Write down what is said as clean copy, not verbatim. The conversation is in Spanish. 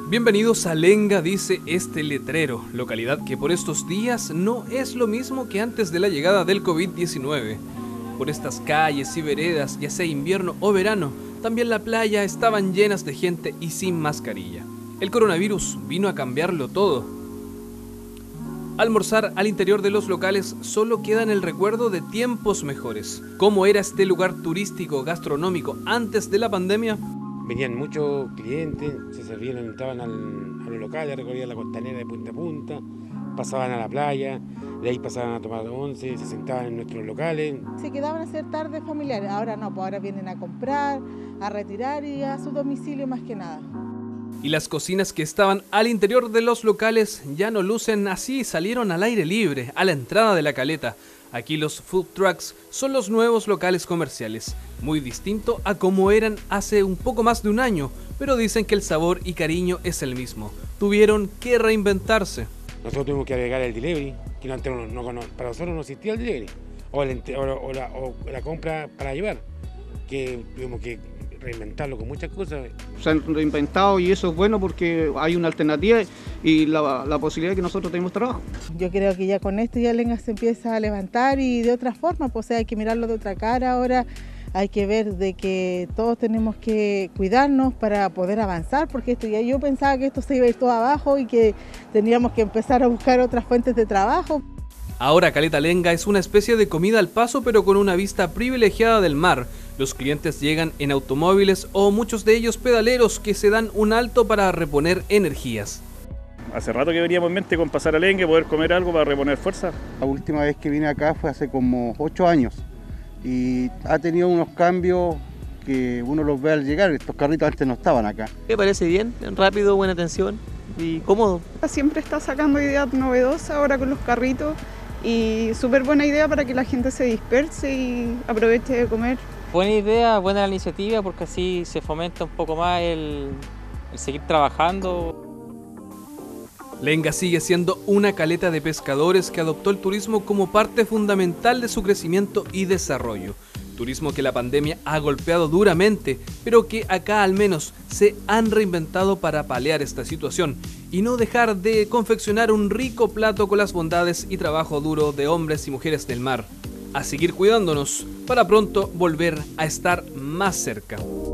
Bienvenidos a Lenga, dice este letrero, localidad que por estos días no es lo mismo que antes de la llegada del COVID-19. Por estas calles y veredas, ya sea invierno o verano, también la playa estaban llenas de gente y sin mascarilla. El coronavirus vino a cambiarlo todo. Almorzar al interior de los locales solo queda en el recuerdo de tiempos mejores. ¿Cómo era este lugar turístico gastronómico antes de la pandemia? Venían muchos clientes, se servían, entraban a los locales, recorrían la costanera de punta a punta, pasaban a la playa, de ahí pasaban a tomar once, se sentaban en nuestros locales. Se quedaban a hacer tardes familiares, ahora no, pues ahora vienen a comprar, a retirar y a su domicilio más que nada. Y las cocinas que estaban al interior de los locales ya no lucen así, salieron al aire libre, a la entrada de la caleta. Aquí los food trucks son los nuevos locales comerciales, muy distinto a como eran hace un poco más de un año, pero dicen que el sabor y cariño es el mismo. Tuvieron que reinventarse. Nosotros tuvimos que agregar el delivery, que antes para nosotros no existía el delivery, o la compra para llevar, que tuvimos que reinventarlo con muchas cosas. Se han reinventado y eso es bueno porque hay una alternativa y la posibilidad de que nosotros tenemos trabajo. Yo creo que ya con esto ya Lenga se empieza a levantar y de otra forma, pues hay que mirarlo de otra cara ahora, hay que ver de que todos tenemos que cuidarnos para poder avanzar, porque esto ya yo pensaba que esto se iba a ir todo abajo y que teníamos que empezar a buscar otras fuentes de trabajo. Ahora Caleta Lenga es una especie de comida al paso, pero con una vista privilegiada del mar. Los clientes llegan en automóviles o muchos de ellos pedaleros que se dan un alto para reponer energías. Hace rato que veníamos en mente con pasar a Lenga y poder comer algo para reponer fuerza. La última vez que vine acá fue hace como 8 años y ha tenido unos cambios que uno los ve al llegar. Estos carritos antes no estaban acá. Me parece bien, rápido, buena atención y cómodo. Siempre está sacando ideas novedosas ahora con los carritos y súper buena idea para que la gente se disperse y aproveche de comer. Buena idea, buena la iniciativa porque así se fomenta un poco más el seguir trabajando. Lenga sigue siendo una caleta de pescadores que adoptó el turismo como parte fundamental de su crecimiento y desarrollo. Turismo que la pandemia ha golpeado duramente, pero que acá al menos se han reinventado para paliar esta situación y no dejar de confeccionar un rico plato con las bondades y trabajo duro de hombres y mujeres del mar. A seguir cuidándonos para pronto volver a estar más cerca.